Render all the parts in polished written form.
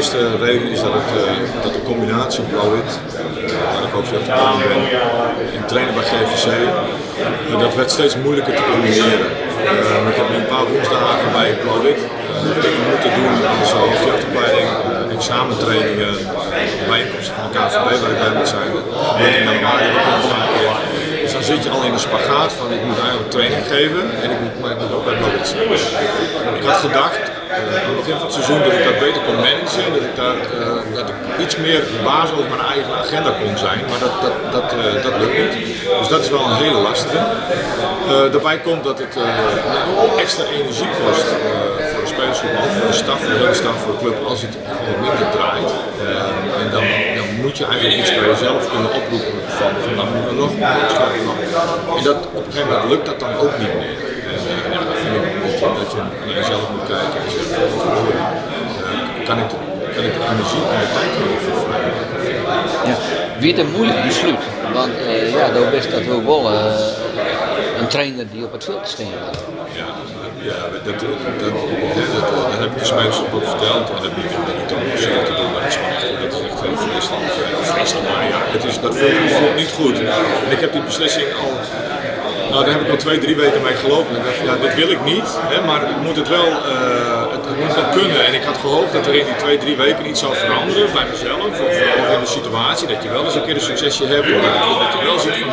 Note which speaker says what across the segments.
Speaker 1: eerste reden is dat de combinatie blauw-wit, waar ik ook zelf gekomen ben, en trainen bij GVC, dat werd steeds moeilijker te combineren. Ik heb nu een paar woensdagen bij blauw-wit dingen moeten doen in de jeugdopleiding, examentrainingen, bijeenkomsten van de KVB waar ik bij moet zijn. Dat gebeurt in januari ook nog een keer. Dus dan zit je al in een spagaat van ik moet eigenlijk training geven en ik moet ook bij blauw-wit zijn. Ik had gedacht aan het begin van het seizoen dat ik dat beter kon managen, dat ik iets meer baas over mijn eigen agenda kon zijn, maar dat lukt niet. Dus dat is wel een hele lastige. Daarbij komt dat het extra energie kost voor de spelersgroep, ook voor de staf, voor de hele staf, voor de club, als het minder draait. En dan moet je eigenlijk iets bij jezelf kunnen oproepen van dan moeten we nog en dat, op een gegeven moment lukt dat dan ook niet meer. Dan vind ik dat je naar jezelf moet kijken en zeggen, kan ik de energie en de tijd erover vrijmaken?
Speaker 2: Ja, weer een moeilijk besluit, want dat is dat we wel een trainer die op het veld staat.
Speaker 1: Ja, dat heb ik de spelers ook verteld en dat niet omdat ik dan zelf te doen, maar dat is gewoon echt, dat is echt vreselijk. Maar ja, dat voelt niet goed. En ik heb die beslissing al. Nou, daar heb ik al 2-3 weken mee gelopen. Ik dacht, ja, dit wil ik niet, hè, maar ik moet het wel, het moet wel kunnen. En ik had gehoopt dat er in die 2-3 weken iets zou veranderen bij mezelf of in de situatie. Dat je wel eens een keer een succesje hebt, dat je wel ziet van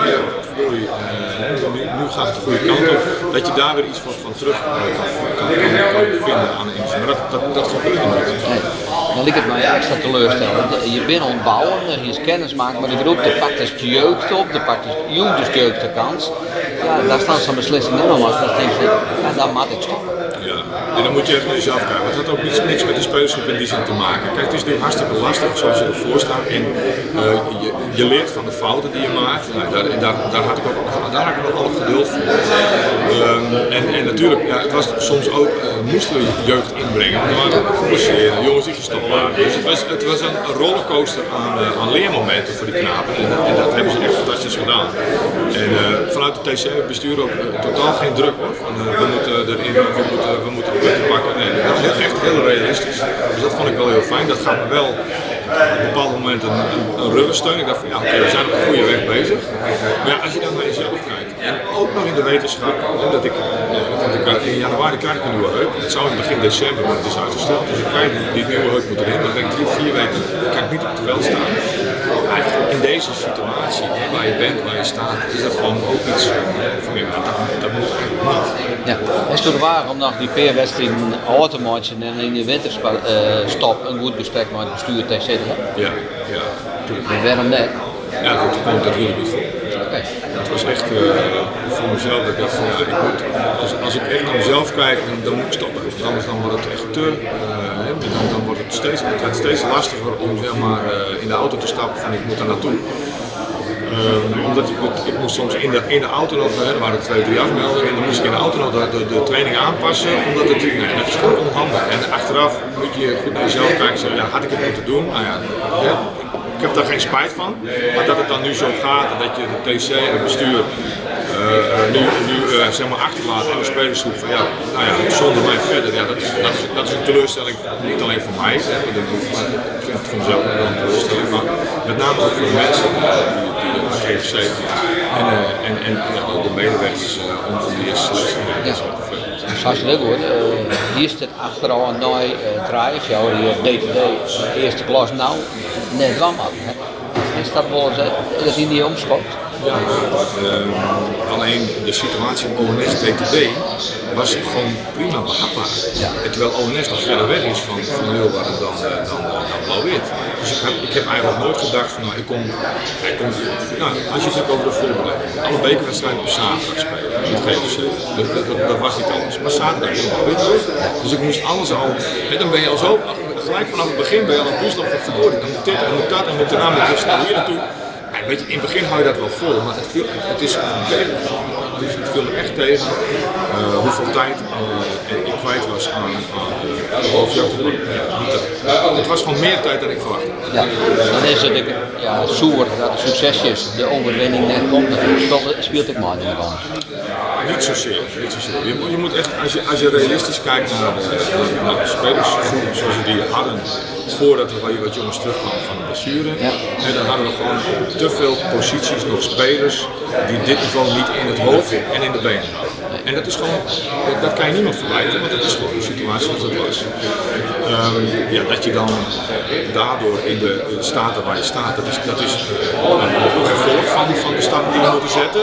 Speaker 1: nu gaat het de goede kant op. Dat je daar weer iets van terug kan vinden aan de energie. Maar dat gebeurt niet.
Speaker 2: Nee. Dan lijkt het mij extra teleurstellend. Je bent ontbouwen, je is kennis maken met de groep, de pakt dus de jeugd op, de pakt dus de jeugd de kans. Ja, daar staan zo'n beslissingen in, maar dat denk je, ja, daar moet ik stoppen.
Speaker 1: Ja, en dan moet je even naar jezelf kijken. Het had ook niks met de spelersgroep in die zin te maken. Kijk, het is nu hartstikke lastig zoals je ervoor staat en je leert van de fouten die je maakt. Nou, daar had ik nog alle geduld voor. En natuurlijk, ja, het was soms ook, moesten we jeugd inbrengen, want er waren geblesseerd, jongens die gestopt waren. Dus het was een rollercoaster aan leermomenten voor die knapen en dat hebben ze echt fantastisch gedaan. En vanuit het TC-bestuur ook totaal geen druk hoor. We moeten erin, we moeten punten pakken. Nee, dat is echt heel realistisch. Dus dat vond ik wel heel fijn. Dat gaat me wel op een bepaald moment een ruggensteun. Ik dacht van ja, oké, we zijn op de goede weg bezig. Maar ja, als je dan naar jezelf kijkt en ook nog in de wetenschap, dat ik in januari krijg ik een nieuwe heup. Het zou in begin december, maar het is uitgesteld. Dus ik krijg die nieuwe heup moet erin. Dan denk ik 3-4 weken kan ik niet op het veld staan. Eigenlijk in deze situatie, waar je bent, waar je staat, is dat gewoon ook iets van ja, dat moet eigenlijk niet.
Speaker 2: Ja, is het waar om nog die peerwedstrijden uit te maken en in de winterstop een goed gesprek met het bestuur te zetten?
Speaker 1: Ja, natuurlijk.
Speaker 2: En waarom net?
Speaker 1: Ja, dat wil ik niet voor.
Speaker 2: Okay.
Speaker 1: Het was echt voor mezelf dat ik dacht van ja, ik moet, als ik echt naar mezelf kijk, dan moet ik stoppen. Anders dan wordt het echt dan wordt het steeds lastiger om zeg maar, in de auto te stappen van ik moet er naartoe. Omdat ik moest soms in de auto nog, er waren 2-3 afmeldingen en dan moest ik in de auto nog de training aanpassen, omdat het, dat is gewoon onhandig. En achteraf moet je goed naar jezelf kijken en zeggen, ja, had ik het moeten doen? Nou ja, ik heb daar geen spijt van, maar dat het dan nu zo gaat en dat je de TC en het bestuur nu zeg maar achterlaat en de spelersgroep van ja, nou ja, zonder mij verder, ja, dat is een teleurstelling, niet alleen voor mij, hè, maar ik vind het voor mezelf wel een teleurstelling, maar met name ook voor de mensen die de GVC en de medewerkers om die eerste selectie heen.
Speaker 2: Zoals je dat hoort, hier is het achteraf een nieuw draaien, jou die DTD eerste klas nou net wel maken. Is dat wel eens in die omschot?
Speaker 1: Ja, alleen de situatie in ONS DTD was gewoon prima behapbaar. Ja. Terwijl ONS nog verder weg is van Leeuwarden dan blauw-wit. Dus ik heb eigenlijk nooit gedacht van nou, als je het hebt over de voorbereiding. Alle bekerwedstrijden op zaterdag spelen met GVC. Dat was niet alles. Maar zaterdag is blauw-wit. Dus ik moest alles al, dan ben je al zo, gelijk vanaf het begin ben je al een puzzel van verwoording. Dan moet dit en moet dat en moet daarna moet je hier naartoe. Weet je, in het begin hou je dat wel vol, maar het viel me echt tegen hoeveel tijd ik kwijt was aan de hoofdjacht. Het was gewoon meer tijd dan ik verwachtte.
Speaker 2: Ja, dan is het zoer dat de succesjes, de overwinning net komt, dat speelt ik maar in de kant.
Speaker 1: Niet zozeer. Je moet echt, als je realistisch kijkt naar de spelersgroep zoals we die hadden voordat er wat jongens terugkwamen van een blessure, dan hadden we gewoon te veel posities, nog spelers die dit niveau niet in het hoofd en in de benen hadden. En dat is gewoon, dat kan je niemand verwijten, want dat is gewoon de situatie zoals het was. Dat je dan daardoor in de staten waar je staat, dat is een gevolg van de stappen die we moeten zetten.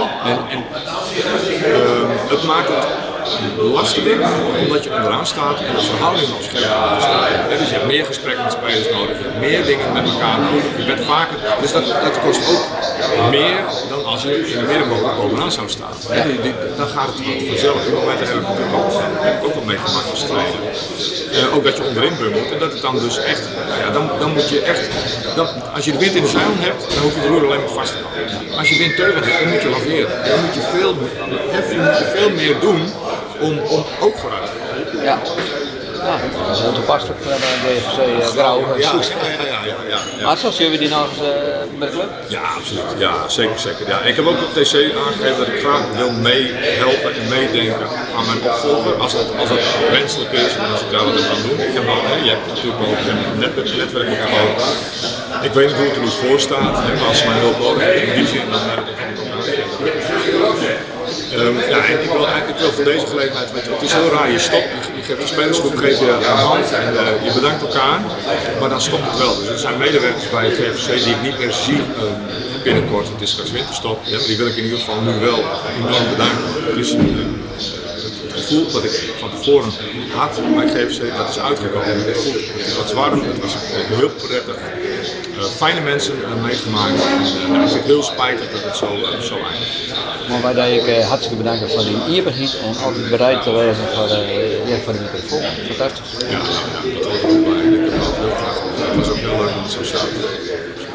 Speaker 1: Het maakt het lastiger omdat je onderaan staat en de verhoudingen op scherp moeten staan. Dus je hebt meer gesprekken met spelers nodig, je hebt meer dingen met elkaar nodig, je bent vaker, dus dat kost ook meer dan als je in de middenmoot bovenaan zou staan. Dan gaat het vanzelf. Op het moment heb ik ook wel meegemaakt als trainer. Ook dat je onderin bungelt en dat het dan dus echt, dan moet je echt, als je de wind in de zeilen hebt, dan hoef je de roer alleen maar vast te houden. Als je wind tegen hebt, dan moet je laveren. Dan moet je veel meer doen om ook vooruit te komen.
Speaker 2: Ja. Ja, dat is heel toepasselijk voor de DFC Grauw. Maar zoals jullie die nog eens met de club?
Speaker 1: Ja, absoluut. Ja, zeker. Ja. Ik heb ook op TC aangegeven dat ik graag wil meehelpen en meedenken aan mijn opvolger. Als dat wenselijk is en als ik daar wat aan kan doen. Je hebt natuurlijk wel een netwerk opgebouwd. Ik weet niet hoe het er nu voor staat, maar als ze mijn hulp nodig hebben in die zin, dan heb ik het ook aangegeven. En ik wil van deze gelegenheid, het is heel raar, je stopt, je geeft de spelersgroep een hand en je bedankt elkaar, maar dan stopt het wel. Dus er zijn medewerkers bij het GVC die ik niet meer zie binnenkort, het is straks winterstop, maar die wil ik in ieder geval nu wel enorm bedanken. Dus het gevoel dat ik van tevoren had bij het GVC, dat is uitgekomen. Het was warm, het was heel prettig. Fijne mensen meegemaakt en ik vind het heel spijtig dat het zo eindigt.
Speaker 2: Maar wij wil ik hartstikke bedanken voor die eerbied en altijd bereid te wezen voor de microfoon. Fantastisch.
Speaker 1: Ja, dat hoort er ook bij. Ik heb het ook heel graag gedaan. Het was ook heel leuk om het zo samen te doen.